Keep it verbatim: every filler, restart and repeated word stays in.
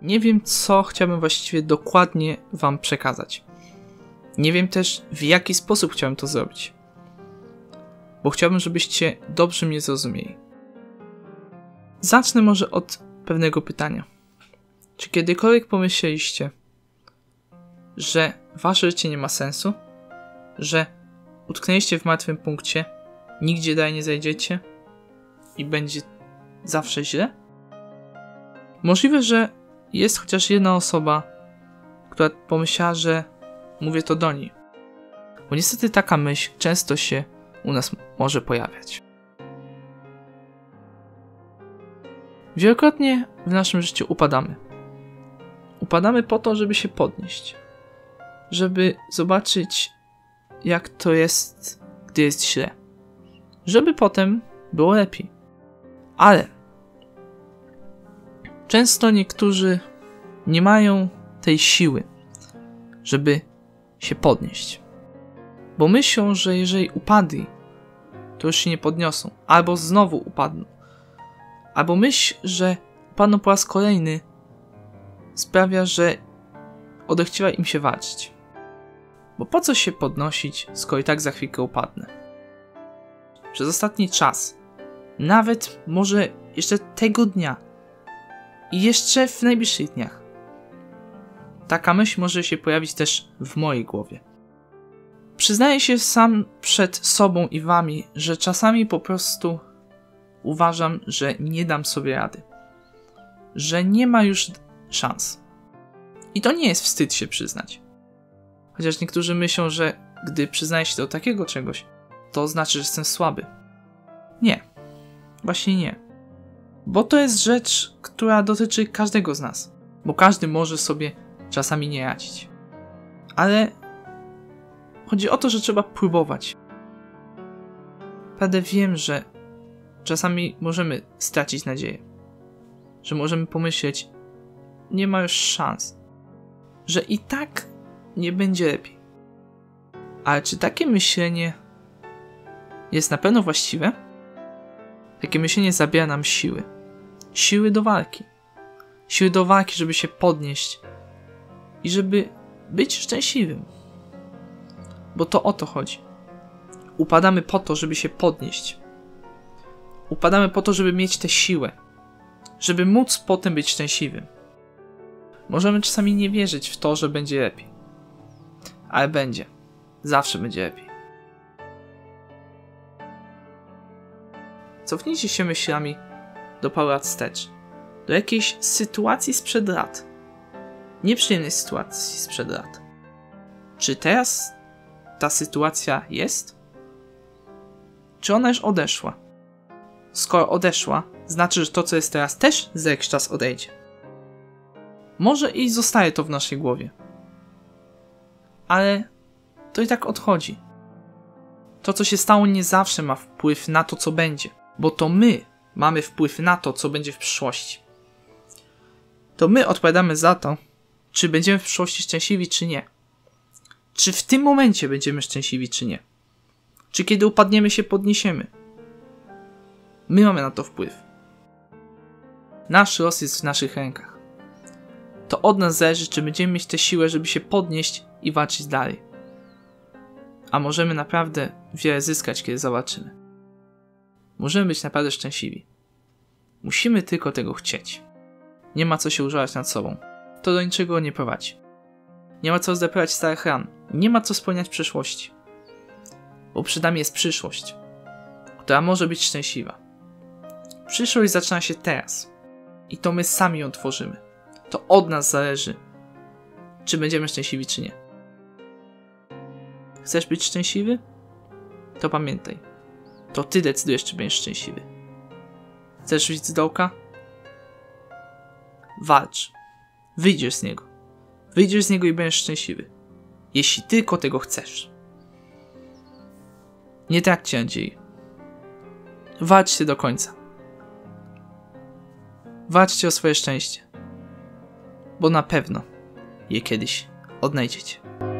nie wiem, co chciałbym właściwie dokładnie wam przekazać. Nie wiem też, w jaki sposób chciałem to zrobić. Bo chciałbym, żebyście dobrze mnie zrozumieli. Zacznę może od pewnego pytania. Czy kiedykolwiek pomyśleliście, że wasze życie nie ma sensu? Że utknęliście w martwym punkcie, nigdzie dalej nie zajdziecie i będzie zawsze źle? Możliwe, że jest chociaż jedna osoba, która pomyślała, że mówię to do niej. Bo niestety taka myśl często się u nas może pojawiać. Wielokrotnie w naszym życiu upadamy. Upadamy po to, żeby się podnieść. Żeby zobaczyć, jak to jest, gdy jest źle. Żeby potem było lepiej. Ale często niektórzy nie mają tej siły, żeby się podnieść. Bo myślą, że jeżeli upadli, to już się nie podniosą. Albo znowu upadną. Albo myśl, że upadną po raz kolejny, sprawia, że odechciewa im się walczyć. Bo po co się podnosić, skoro i tak za chwilkę upadnę? Przez ostatni czas, nawet może jeszcze tego dnia i jeszcze w najbliższych dniach, taka myśl może się pojawić też w mojej głowie. Przyznaję się sam przed sobą i wami, że czasami po prostu uważam, że nie dam sobie rady. Że nie ma już szans. I to nie jest wstyd się przyznać. Chociaż niektórzy myślą, że gdy przyznaję się do takiego czegoś, to znaczy, że jestem słaby. Nie. Właśnie nie. Bo to jest rzecz, która dotyczy każdego z nas. Bo każdy może sobie czasami nie radzić. Ale chodzi o to, że trzeba próbować. Prawdę wiem, że czasami możemy stracić nadzieję. Że możemy pomyśleć, nie ma już szans. Że i tak nie będzie lepiej. Ale czy takie myślenie jest na pewno właściwe? Takie myślenie zabiera nam siły. Siły do walki. Siły do walki, żeby się podnieść i żeby być szczęśliwym. Bo to o to chodzi. Upadamy po to, żeby się podnieść. Upadamy po to, żeby mieć tę siłę. Żeby móc potem być szczęśliwym. Możemy czasami nie wierzyć w to, że będzie lepiej. Ale będzie. Zawsze będzie lepiej. Cofnijcie się myślami do paru lat wstecz. Do jakiejś sytuacji sprzed lat. Nieprzyjemnej sytuacji sprzed lat. Czy teraz ta sytuacja jest? Czy ona już odeszła? Skoro odeszła, znaczy, że to, co jest teraz, też za jakiś czas odejdzie. Może i zostaje to w naszej głowie. Ale to i tak odchodzi. To, co się stało, nie zawsze ma wpływ na to, co będzie. Bo to my mamy wpływ na to, co będzie w przyszłości. To my odpowiadamy za to, czy będziemy w przyszłości szczęśliwi, czy nie. Czy w tym momencie będziemy szczęśliwi, czy nie. Czy kiedy upadniemy, się podniesiemy. My mamy na to wpływ. Nasz los jest w naszych rękach. To od nas zależy, czy będziemy mieć tę siłę, żeby się podnieść i walczyć dalej. A możemy naprawdę wiele zyskać, kiedy zawalczymy. Możemy być naprawdę szczęśliwi. Musimy tylko tego chcieć. Nie ma co się użalać nad sobą. To do niczego nie prowadzi. Nie ma co rozdrapywać starych ran. Nie ma co wspomniać przeszłości. Bo przed nami jest przyszłość, która może być szczęśliwa. Przyszłość zaczyna się teraz. I to my sami ją tworzymy. To od nas zależy, czy będziemy szczęśliwi, czy nie. Chcesz być szczęśliwy? To pamiętaj. To ty decydujesz, czy będziesz szczęśliwy. Chcesz żyć z dołka? Walcz. Wyjdziesz z niego. Wyjdziesz z niego i będziesz szczęśliwy. Jeśli tylko tego chcesz. Nie traćcie nadziei. Walczcie do końca. Walczcie o swoje szczęście. Bo na pewno je kiedyś odnajdziecie.